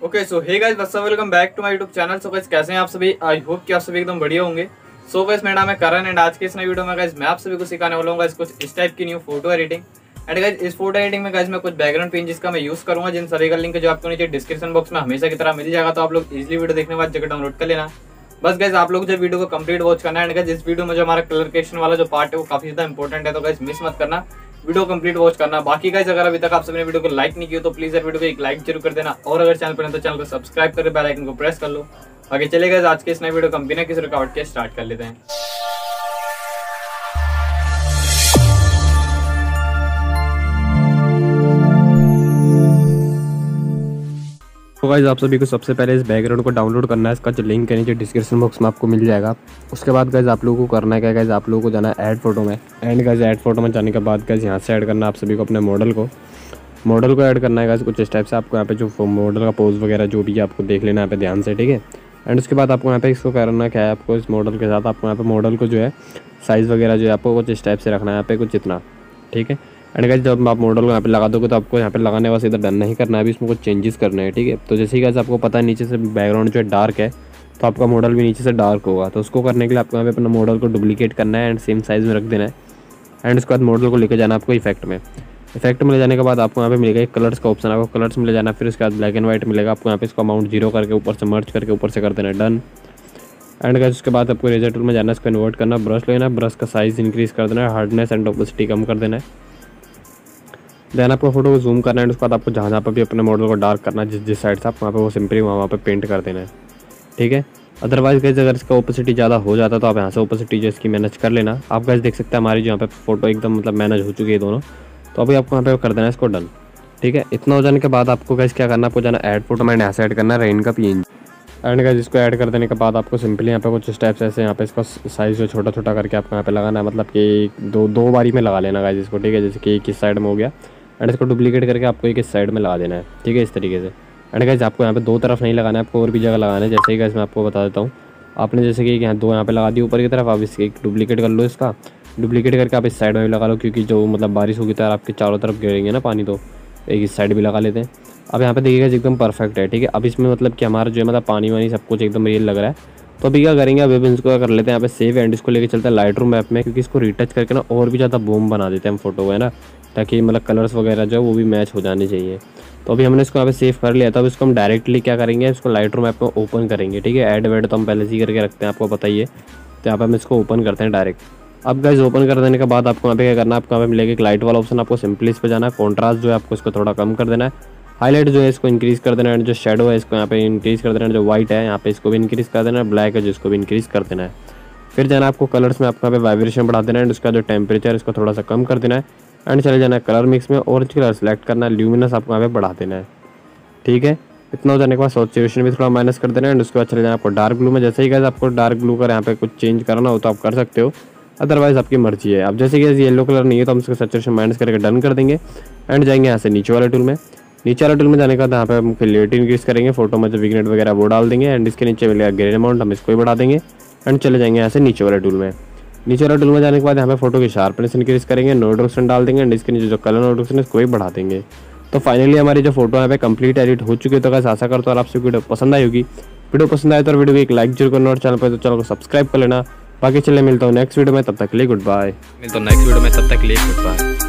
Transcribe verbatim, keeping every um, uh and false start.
Okay so hey guys what's up, welcome back to my YouTube channel. So guys कैसे हैं आप सभी? I hope कि आप सभी एकदम बढ़िया होंगे। सो गाइस मेरा नाम है करण एंड आज के इस नई वीडियो में गाइस मैं आप सभी को सिखाने वाला हूं गाइस कुछ इस टाइप की new photo editing. And guys इस फोटो एडिटिंग में गाइस मैं कुछ बैकग्राउंड पेन जिसका मैं यूज करूंगा, जिन सभी का लिंक जो आपको नीचे डिस्क्रिप्शन बॉक्स में हमेशा की तरह मिल जाएगा, तो आप लोग इजीली वीडियो देखने के बाद जगह डाउनलोड कर लेना। बस गाइस आप लोग जो वीडियो को कंप्लीट वॉच करना है। एंड गाइस इस वीडियो में जो हमारा कलर करेक्शन वाला जो पार्ट है वो काफी ज्यादा इंपॉर्टेंट है, तो गाइस मिस मत करना, वीडियो कंप्लीट वॉच करना। बाकी गाइस अगर अभी तक आप सबने वीडियो को लाइक नहीं किया तो प्लीज यार वीडियो को एक लाइक जरूर कर देना, और अगर चैनल पर है तो चैनल को सब्सक्राइब कर बेल आइकन को प्रेस कर लो। बाकी चले गाइस आज के इस नए वीडियो को हम बिना किसी रुकावट के स्टार्ट कर लेते हैं। तो गाइस आप सभी को सबसे पहले इस बैकग्राउंड को डाउनलोड करना है। इसका जो लिंक है नीचे डिस्क्रिप्शन बॉक्स में आपको मिल जाएगा। उसके बाद गाइस आप लोगों को करना है क्या गाइस, आप लोगों को जाना है ऐड फोटो में। एंड गाइस ऐड फोटो में जाने के बाद गाइस यहाँ से ऐड करना है आप सभी को अपने मॉडल को मॉडल को ऐड करना है गाइस कुछ इस टाइप से। आपको यहाँ पे जो मॉडल का पोज वगैरह जो भी है आपको देख लेना है यहाँ पे ध्यान से, ठीक है। एंड उसके बाद आपको यहाँ पे इसको करना क्या है, आपको इस मॉडल के साथ आपको यहाँ पे मॉडल को जो है साइज़ वगैरह जो है आपको कुछ इस टाइप से रखना है यहाँ पे कुछ इतना, ठीक है। एंड गाइस जब आप मॉडल को यहाँ पे लगा दोगे तो आपको यहाँ पे लगाने बस इधर डन नहीं करना है, अभी इसमें कुछ चेंजेस करने हैं, ठीक है। तो जैसे ही गाइस आपको पता है नीचे से बैकग्राउंड जो है डार्क है तो आपका मॉडल भी नीचे से डार्क होगा, तो उसको करने के लिए आपको यहाँ पे अपना मॉडल को डुप्लीकेट करना है एंड सेम साइज़ में रख देना है। एंड उसके बाद मॉडल को लेकर जाना आपको इफेक्ट में इफेक्ट में ले जाने के बाद आपको यहाँ पे मिलेगा एक कलर्स का ऑप्शन, आपको कलर्स में ले जाना। फिर उसके बाद ब्लैक एंड व्हाइट मिलेगा, आपको यहाँ पे इसको अमाउंट जीरो करके ऊपर से मर्ज करके ऊपर से कर देना डन। एंड गाइस उसके बाद आपको इरेजर टूल में जाना, इसको इन्वर्ट करना, ब्रश लेना, ब्रश का साइज़ इंक्रीज कर देना है, हार्डनेस एंड ऑपोसिटी कम कर देना है। देन आपको फोटो को जूम करना है। उसके बाद आपको जहाँ जहाँ पर भी अपने मॉडल को डार्क करना है, जिस जिस साइड से आप वहाँ पे वो सिंपली वहाँ वहाँ पे पेंट कर देना है, ठीक है। अदरवाइज गाइस अगर इसका ओपेसिटी ज़्यादा हो जाता तो आप यहाँ से ओपेसिटी जो इसकी मैनेज कर लेना। आप गाइस देख सकते हैं हमारी जो यहाँ पे फोटो एकदम मतलब मैनेज हो चुकी है दोनों, तो अभी आपको यहाँ पे कर देना है इसको डन, ठीक है। इतना हो जाने के बाद आपको गाइस क्या करना है, आपको जाना ऐड फोटो में यहाँ से ऐड करना है रेन का पीएनजी। एंड गाइस इसको ऐड कर देने के बाद आपको सिंपली यहाँ पे कुछ स्टेप्स ऐसे यहाँ पे इसका साइज़ जो छोटा छोटा करके आपको यहाँ पे लगाना है, मतलब कि दो दो बारी में लगा लेना गाइस इसको, ठीक है। जैसे कि एक इस साइड में हो गया एंड इसको डुप्लीकेट करके आपको एक इस साइड में लगा देना है, ठीक है, इस तरीके से। एंड गाइस आपको यहाँ पे दो तरफ नहीं लगाना है, आपको और भी जगह लगाना है। जैसे ही गाइस मैं आपको बता देता हूँ, आपने जैसे कि यहाँ दो यहाँ पे लगा दी ऊपर की तरफ, आप इसकी एक डुप्लीकेट कर लो, इसका डुप्लीकेट करके आप इस साइड में भी लगा लो, क्योंकि जो मतलब बारिश होगी तो आपके चारों तरफ गिरेंगे ना पानी, तो एक इस साइड भी लगा लेते हैं। अब यहाँ पे देखिएगा एकदम परफेक्ट है, ठीक है। अब इसमें मतलब कि हमारा जो है मतलब पानी वानी सब कुछ एकदम रियल लग रहा है। तो अभी क्या करेंगे, अभी इसको कर लेते हैं यहाँ पे सेव एंड इसको लेके चलते हैं लाइट रूम ऐप में, क्योंकि इसको रिटच करके ना और भी ज़्यादा बूम बना देते हैं हम फोटो को, है ना, ताकि मतलब कलर्स वगैरह जो है वो भी मैच हो जाने चाहिए। तो अभी हमने इसको यहाँ पे सेव कर लिया था। अब इसको हम डायरेक्टली क्या करेंगे, इसको लाइट रूम ऐप में ओपन करेंगे, ठीक है। ऐड वेड तो हम पहले से ही करके रखते हैं, आपको पता ही है। तो यहाँ पर हम इसको ओपन करते हैं डायरेक्ट। अब गाइस ओपन कर देने के बाद आपको यहाँ पे क्या करना है, आपको यहाँ पे मिलेगा एक लाइट वाला ऑप्शन, आपको सिंपली इस पर जाना है। कॉन्ट्रास्ट जो है आपको इसको थोड़ा कम कर देना है, हाईलाइट जो है इसको इंक्रीज़ कर देना है, जो शेडो है इसको यहाँ पे इंक्रीज़ कर देना है, जो वाइट है यहाँ पे इसको भी इंक्रीज़ कर देना है, ब्लैक है जिसको भी इंक्रीज़ कर देना है। फिर जाना आपको कलर्स में, आपको यहाँ पे वाइब्रेशन बढ़ा देना है एंड उसका जो टेम्परेचर इसको थोड़ा सा कम कर देना है। एंड चले जाना है कलर मिक्स में, ऑरेंज कलर सेलेक्ट करना है, ल्यूमिनस आपको यहाँ पे बढ़ा देना है, ठीक है। इतना हो जाने के बाद सैचुरेशन भी थोड़ा माइनस कर देना है एंड उसके बाद चले जाना आपको डार्क ब्लू में। जैसे ही गाइस आपको डार्क ब्लू का यहाँ पे कुछ चेंज करना हो तो आप कर सकते हो, अदरवाइज आपकी मर्जी है। अब जैसे कि येलो कलर नहीं है तो हम उसका सैचुरेशन माइनस करके डन कर देंगे। एंड जाएंगे यहाँ से नीचे वाले टूल में नीचे वाले टूल में जाने के बाद यहाँ पे हम क्लियरिटी इंक्रीज करेंगे, फोटो में जो विग्नेट वगैरह वो डाल देंगे एंड इसके नीचे मिलेगा ग्रेन अमाउंट, हम इसको भी बढ़ा देंगे। एंड चले जाएंगे यहाँ से नीचे वाले टूल में नीचे वाले टूल में जाने के बाद यहाँ पे फोटो की शार्पनेस इंक्रीज करेंगे, नो रिडक्शन डाल देंगे एंड इसके नीचे जो कलर नो रिडक्शन है इसको भी बढ़ा देंगे। तो फाइनली हमारी जो फोटो यहाँ पे कंप्लीट एडिट हो चुकी है। तो गाइस आशा करता हूँ और आपसे वीडियो पसंद आई होगी। वीडियो पसंद आए तो वीडियो को एक लाइक जरूर करना और चैनल पर तो चैनल को सब्सक्राइब कर लेना। बाकी चले मिलता हूँ नेक्स्ट वीडियो में, तब तक के लिए गुड बाय। मिलता हूँ नेक्स्ट वीडियो में, तब तक के लिए गुड बाय।